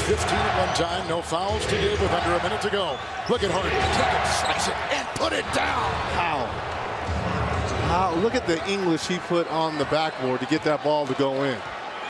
15 at one time. No fouls to give with under a minute to go. Look at Harden. Take it, slice it, and put it down. How? Look at the English he put on the backboard to get that ball to go in.